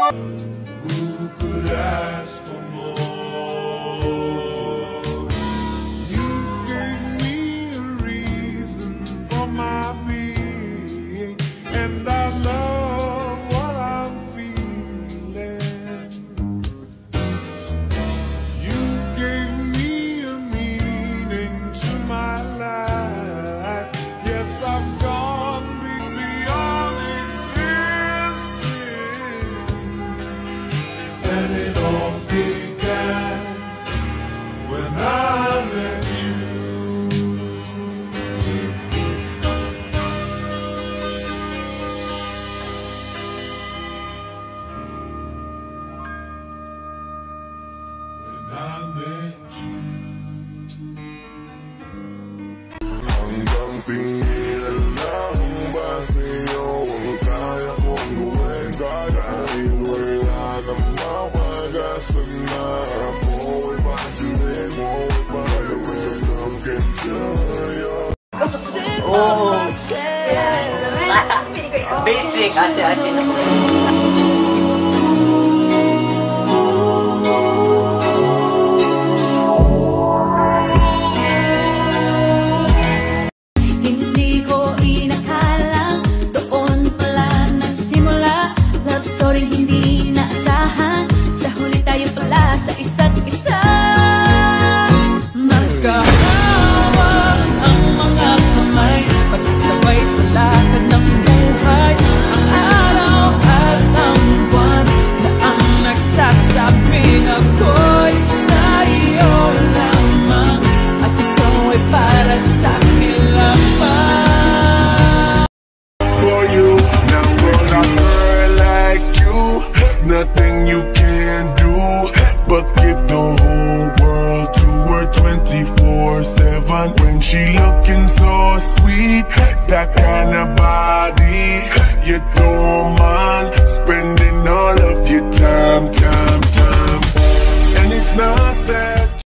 Who could ask for more? You gave me a reason for my being, and I love what I'm feeling. You gave me a meaning to my life. Yes, I've gone beyond existing. And it all began when I met you. When I met you. Hanggang pigilan lang ba sa'yo ang kaya kong gawin? Kaya kong wala nang mapagasan na ako'y pansinin mo, ipagawin ang kanya. Oh. Basic, ASHKEN. Hindi ko inakalang doon pala nagsimula. Love story hindi naasahan, sa huli tayo pala sa isa't isa. Magkahawak ang mga kamay, pagsabay sa lakad ng buhay. Ang araw at ang buwan na ang nagsasabing ako'y sa iyo lamang, at ikaw ay para sa akin lamang. For you, now there's a girl like you, nothing you can do but give the whole world to her 24/7. When she looking so sweet, that kind of body, you don't mind.